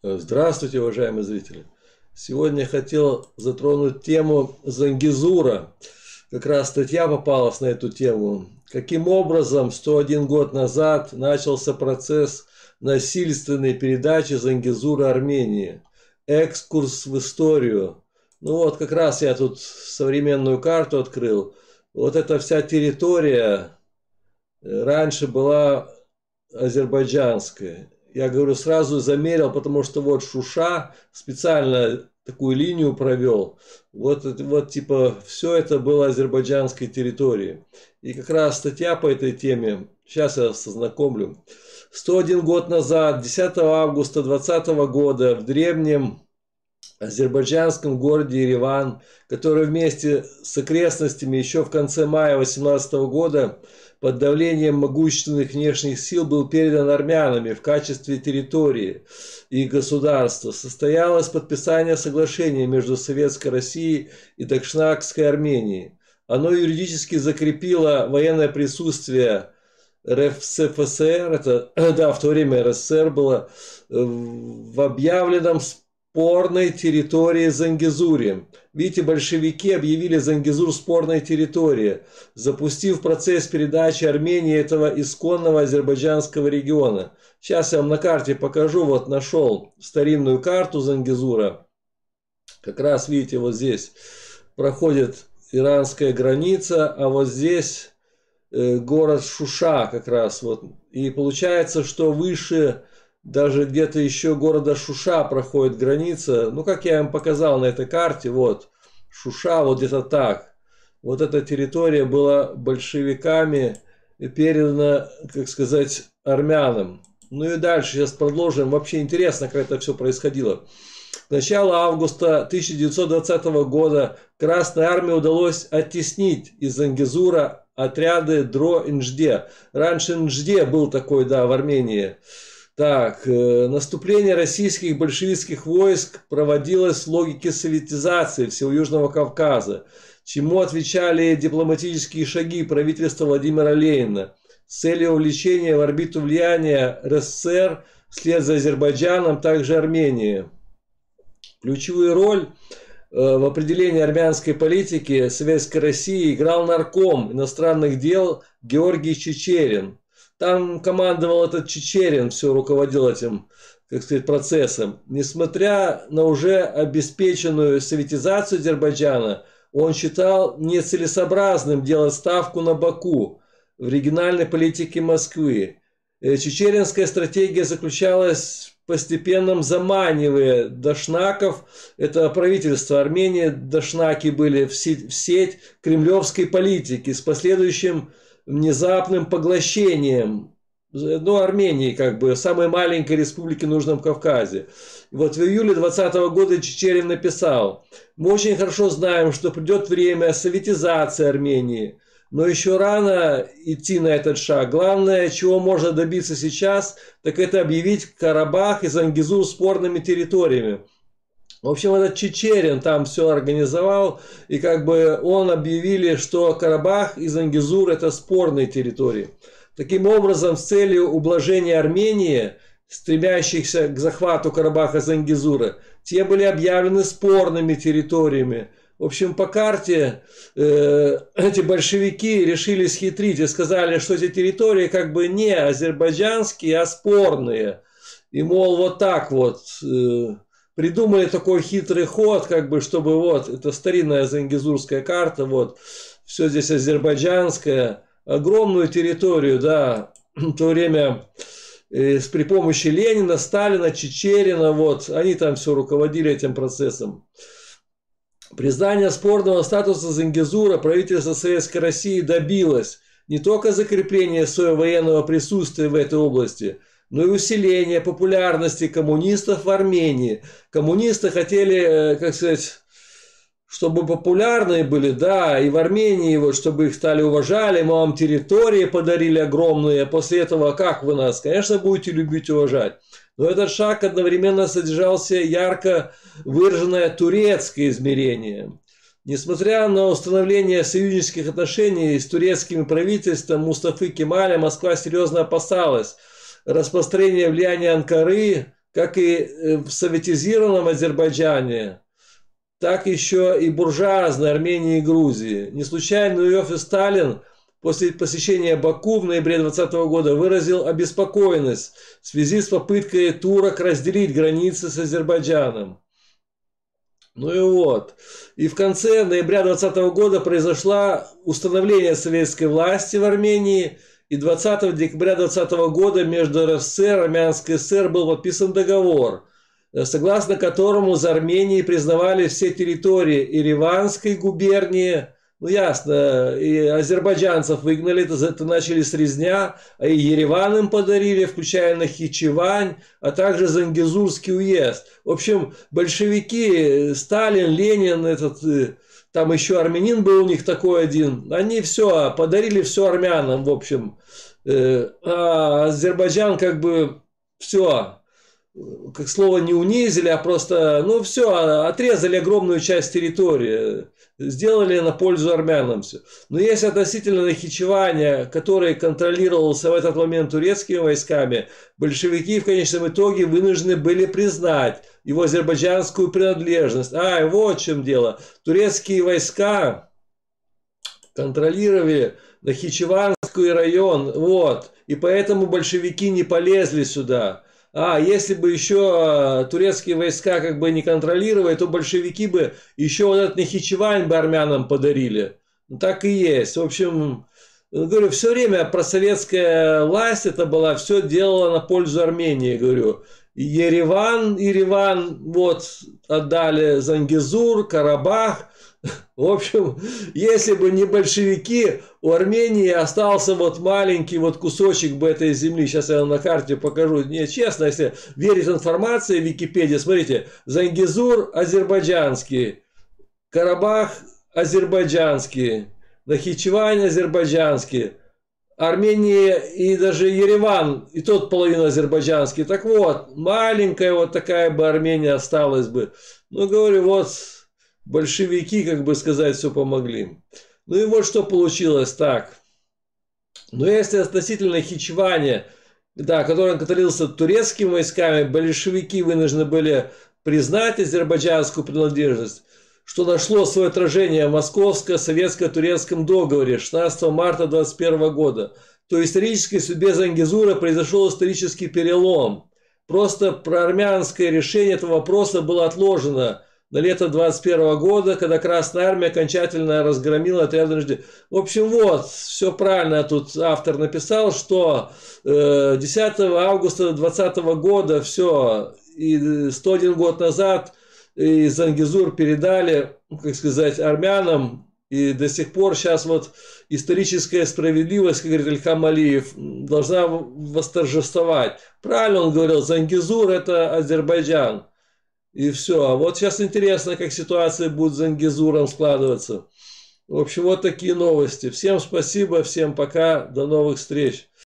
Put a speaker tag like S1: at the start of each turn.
S1: Здравствуйте, уважаемые зрители! Сегодня я хотел затронуть тему Зангезура. Как раз статья попалась на эту тему. Каким образом 101 год назад начался процесс насильственной передачи Зангезура Армении? Экскурс в историю. Ну вот, как раз я тут современную карту открыл. Вот эта вся территория раньше была азербайджанская. Я говорю, сразу замерил, потому что вот Шуша специально такую линию провел. Вот типа все это было азербайджанской территорией. И как раз статья по этой теме, сейчас я сознакомлю. 101 год назад, 10 августа 2020 года, в древнем азербайджанском городе Ереван, который вместе с окрестностями еще в конце мая 18 года под давлением могущественных внешних сил был передан армянами в качестве территории и государства, состоялось подписание соглашения между Советской Россией и Дашнакской Арменией. Оно юридически закрепило военное присутствие РСФСР, в то время РСФСР было, в объявленном спорной территории Зангезуре. Видите, большевики объявили Зангезур спорной территорией, запустив процесс передачи Армении этого исконного азербайджанского региона. Сейчас я вам на карте покажу. Вот нашел старинную карту Зангезура. Как раз видите, вот здесь проходит иранская граница, а вот здесь город Шуша как раз. Вот. И получается, что выше даже где-то еще города Шуша проходит граница. Ну, как я вам показал на этой карте, вот Шуша, вот где-то так. Вот эта территория была большевиками передана, как сказать, армянам. Ну и дальше сейчас продолжим. Вообще интересно, как это все происходило. К началу августа 1920 года Красной Армии удалось оттеснить из Зангезура отряды ДРО-НЖД. Раньше НЖД был такой, да, в Армении. Так, наступление российских большевистских войск проводилось в логике советизации всего Южного Кавказа, чему отвечали дипломатические шаги правительства Владимира Ленина с целью увлечения в орбиту влияния РСФСР вслед за Азербайджаном, также Армении. Ключевую роль в определении армянской политики Советской России играл нарком иностранных дел Георгий Чичерин. Там командовал этот Чичерин, все руководил этим, как сказать, процессом. Несмотря на уже обеспеченную советизацию Азербайджана, он считал нецелесообразным делать ставку на Баку в региональной политике Москвы. Чичеринская стратегия заключалась в постепенном заманивании дашнаков, это правительство Армении, дашнаки были в сеть кремлевской политики с последующим внезапным поглощением, ну, Армении, как бы, самой маленькой республики на Южном Кавказе. И вот в июле 2020 года Чичерин написал: «Мы очень хорошо знаем, что придет время советизации Армении, но еще рано идти на этот шаг. Главное, чего можно добиться сейчас, так это объявить Карабах и Зангезур спорными территориями». В общем, этот Чичерин там все организовал, и как бы он объявили, что Карабах и Зангезур это спорные территории. Таким образом, с целью ублажения Армении, стремящихся к захвату Карабаха и Зангезура, те были объявлены спорными территориями. В общем, по карте эти большевики решили схитрить и сказали, что эти территории как бы не азербайджанские, а спорные. И мол, вот так вот... Придумали такой хитрый ход, как бы, чтобы вот, это старинная зангезурская карта, вот, все здесь азербайджанское, огромную территорию, да, в то время при помощи Ленина, Сталина, Чичерина, вот, они там все руководили этим процессом. Признание спорного статуса Зангезура правительство Советской России добилось не только закрепления своего военного присутствия в этой области, но и усиление популярности коммунистов в Армении. Коммунисты хотели, как сказать, чтобы популярные были, да, и в Армении, вот, чтобы их стали уважали, мы вам территории подарили огромные, после этого как вы нас, конечно, будете любить и уважать. Но этот шаг одновременно содержался ярко выраженное турецкое измерение. Несмотря на установление союзнических отношений с турецким правительством Мустафы Кемаля, Москва серьезно опасалась распространения влияния Анкары как и в советизированном Азербайджане, так еще и буржуазной Армении и Грузии. Не случайно Иосиф Сталин после посещения Баку в ноябре 2020 года выразил обеспокоенность в связи с попыткой турок разделить границы с Азербайджаном. Ну и вот. И в конце ноября 2020 года произошло установление советской власти в Армении. И 20 декабря 2020 года между РСФСР и Армянской ССР был подписан договор, согласно которому за Арменией признавали все территории Ереванской губернии. Ну ясно, и азербайджанцев выгнали, это начались резня, а и Ереван им подарили, включая Нахичевань, а также Зангезурский уезд. В общем, большевики, Сталин, Ленин, там еще армянин был у них такой один, они все, подарили все армянам, в общем. А Азербайджан как бы все, как слово не унизили, а просто, ну все, отрезали огромную часть территории, сделали на пользу армянам все. Но есть относительно Нахичевания, который контролировался в этот момент турецкими войсками, большевики в конечном итоге вынуждены были признать его азербайджанскую принадлежность. Вот в чем дело. Турецкие войска контролировали Нахичеванский район, вот, и поэтому большевики не полезли сюда. Если бы еще турецкие войска как бы не контролировали, то большевики бы еще вот этот Нахичевань бы армянам подарили. Так и есть. В общем, говорю, все время просоветская власть это была, все делала на пользу Армении, говорю. Ереван, вот, отдали Зангезур, Карабах. В общем, если бы не большевики, у Армении остался вот маленький вот кусочек бы этой земли. Сейчас я вам на карте покажу. Не, честно, если верить информации в Википедии, смотрите, Зангезур азербайджанский, Карабах азербайджанский, Нахичевань азербайджанский, Армения и даже Ереван, и тот половина азербайджанский. Так вот, маленькая вот такая бы Армения осталась бы. Ну, говорю, вот большевики, как бы сказать, все помогли. Ну и вот что получилось так. Но если относительно Нахичевани, да, который контролировался турецкими войсками, большевики вынуждены были признать азербайджанскую принадлежность, что нашло свое отражение в Московско-Советско-Турецком договоре 16 марта 1921 года. То в исторической судьбе Зангезура произошел исторический перелом. Просто проармянское решение этого вопроса было отложено на лето 21 года, когда Красная Армия окончательно разгромила отряды НЖД. В общем, вот, все правильно тут автор написал, что 10 августа 2020 года, все, и 101 год назад и Зангезур передали, как сказать, армянам, и до сих пор сейчас вот историческая справедливость, как говорит Ильхам Алиев, должна восторжествовать. Правильно он говорил, Зангезур это Азербайджан. И все. А вот сейчас интересно, как ситуация будет с Зангезуром складываться. В общем, вот такие новости. Всем спасибо, всем пока, до новых встреч.